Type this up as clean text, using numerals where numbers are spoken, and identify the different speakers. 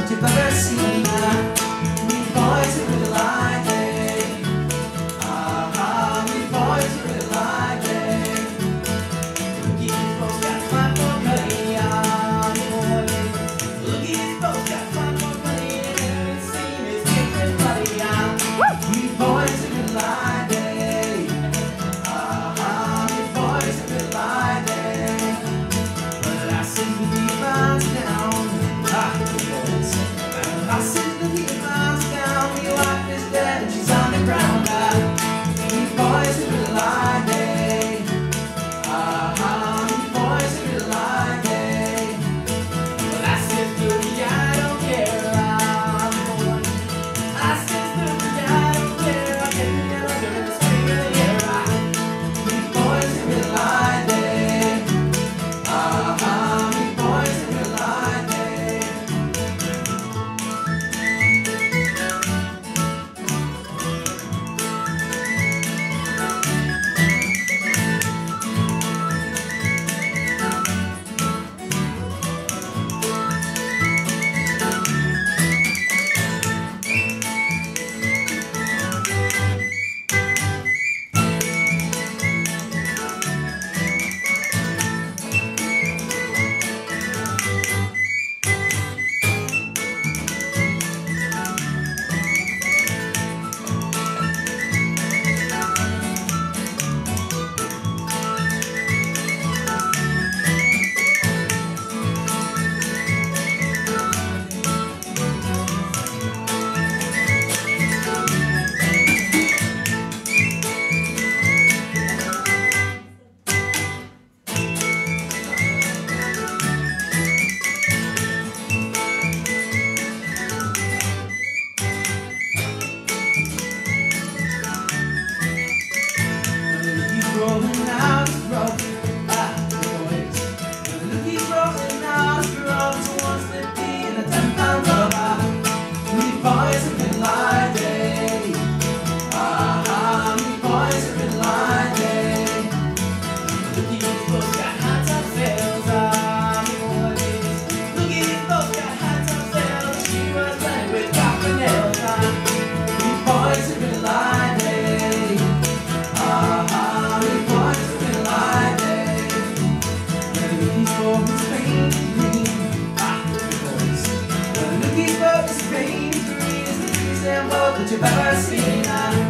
Speaker 1: that you've ever seen. We boys who really like it. We boys who really like it. Look at these folks got fun for money, boys. Look at these folks got fun for money, and every scene is getting bloody. We boys who really like it. We boys who really like it. But I see the deep down. I see the deep down. Your wife is dead and she's on the ground. We boys who really like it. We boys who really like it. Well, I said through the I don't care. I said through the I don't care. I can get under the spring of the air. We boys who really like it. We boys who really like it. Rolling out the road, boys. Look, he's rolling out the road. So once they be in a 10-pound rubber. We boys have been like it. We boys have been like it. Look, these folks got hot top sales, boys. Look, these folks got hot top sales. She was playing with copper nails. We boys have been like it. We boys who really like it. Lookies for his pain green. Boys. Lookies for his pain green is the reason that you've ever seen.